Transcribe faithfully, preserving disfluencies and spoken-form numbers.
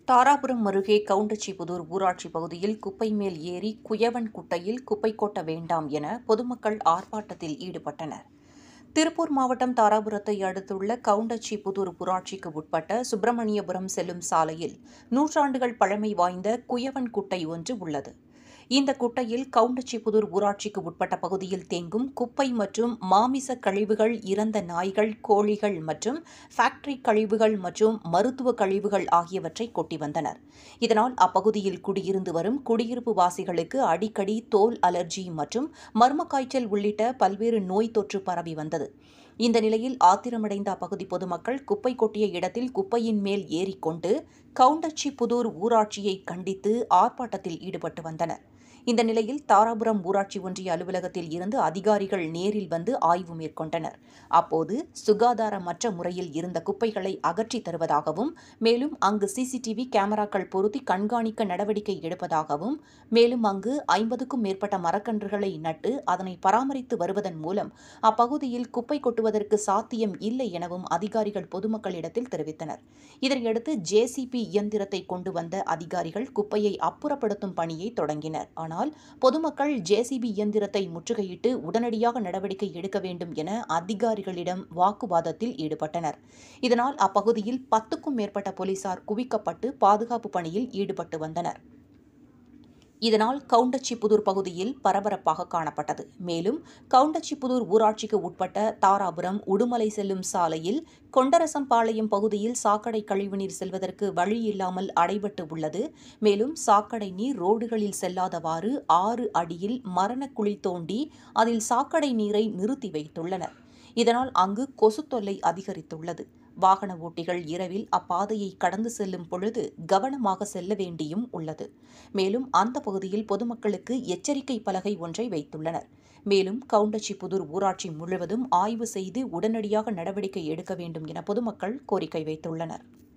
தாராபுரம் அருகே கவுண்டச்சிபுதூர் ஊராட்சி பகுதியில் குப்பை மேல் ஏறி குயவன் குட்டையில் குப்பை கொட்ட வேண்டாம் என பொதுமக்கள் ஆர்ப்பாட்டத்தில் ஈடுபட்டனர். திருப்பூர் மாவட்டம் தாராபுரத்தை அடுத்துள்ள கவுண்டச்சிபுதூர் ஊராட்சிக்கு உட்பட்ட சுப்பிரமணியபுரம் செல்லும் சாலையில் நூற்றாண்டுகள் பழமை வாய்ந்த குயவன் குட்டை ஒன்று உள்ளது. இந்த குட்டையில் கவுண்டச்சிபுதூர் ஊராட்சிக்கு உட்பட்ட பகுதியில் தேங்கும் குப்பை மற்றும் மாமிச கழிவுகள், இறந்த நாய்கள், கோழிகள் மற்றும் ஃபேக்டரி கழிவுகள் மற்றும் மருத்துவ கழிவுகள் ஆகியவற்றை கொட்டி வந்தனர். இதனால் அப்பகுதியில் குடியிருந்து வரும் குடியிருப்பு வாசிகளுக்கு அடிக்கடி தோல் அலர்ஜி மற்றும் மர்ம காய்ச்சல் உள்ளிட்ட பல்வேறு நோய் தொற்று பரவி வந்தது. இந்த நிலையில் ஆத்திரமடைந்த அப்பகுதி பொதுமக்கள் குப்பை கொட்டிய இடத்தில் குப்பையின் மேல் ஏறிக்கொண்டு கவுண்டச்சிபுதூர் ஊராட்சியை கண்டித்து ஆர்ப்பாட்டத்தில் ஈடுபட்டு வந்தனர். இந்த நிலையில் தாராபுரம் ஊராட்சி ஒன்றிய அலுவலகத்தில் இருந்து அதிகாரிகள் நேரில் வந்து ஆய்வு மேற்கொண்டனர். அப்போது சுகாதாரமற்ற முறையில் இருந்த குப்பைகளை அகற்றித் தருவதாகவும், மேலும் அங்கு சிசிடிவி கேமராக்கள் பொருத்தி கண்காணிக்க நடவடிக்கை எடுப்பதாகவும், மேலும் அங்கு ஐம்பதுக்கும் மேற்பட்ட மரக்கன்றுகளை நட்டு அதனை பராமரித்து வருவதன் மூலம் அப்பகுதியில் குப்பை கொட்டுவதற்கு சாத்தியம் இல்லை எனவும் அதிகாரிகள் பொதுமக்களிடத்தில் தெரிவித்தனர். இதனையடுத்து ஜேசிபி இயந்திரத்தை கொண்டு வந்த அதிகாரிகள் குப்பையை அப்புறப்படுத்தும் பணியை தொடங்கினர். ஆனால் பொதுமக்கள் ஜேசிபி இயந்திரத்தை முற்றுகையிட்டு உடனடியாக நடவடிக்கை எடுக்க வேண்டும் என அதிகாரிகளிடம் வாக்குவாதத்தில் ஈடுபட்டனர். இதனால் அப்பகுதியில் பத்துக்கும் மேற்பட்ட போலீசார் குவிக்கப்பட்டு பாதுகாப்பு பணியில் ஈடுபட்டு வந்தனர். இதனால் கவுண்டச்சிபுதூர் பகுதியில் பரபரப்பாக காணப்பட்டது. மேலும் கவுண்டச்சிபுதூர் ஊராட்சிக்கு உட்பட்ட தாராபுரம் உடுமலை செல்லும் சாலையில் கொண்டரசம்பாளையம் பகுதியில் சாக்கடை கழிவுநீர் செல்வதற்கு வழி இல்லாமல் அடைபட்டு உள்ளது. மேலும் சாக்கடை நீர் ரோடுகளில் செல்லாதவாறு ஆறு அடியில் மரணக்குழி தோண்டி அதில் சாக்கடை நீரை நிறுத்தி வைத்துள்ளனர். இதனால் அங்கு கொசு தொல்லை அதிகரித்துள்ளது. வாகன ஓட்டிகள் இரவில் அப்பாதையை கடந்து செல்லும் பொழுது கவனமாக செல்ல வேண்டியும் உள்ளது. மேலும் அந்த பகுதியில் பொதுமக்களுக்கு எச்சரிக்கை பலகை ஒன்றை வைத்துள்ளனர். மேலும் கவுண்டச்சிபுதூர் ஊராட்சி முழுவதும் ஆய்வு செய்து உடனடியாக நடவடிக்கை எடுக்க வேண்டும் என பொதுமக்கள் கோரிக்கை வைத்துள்ளனர்.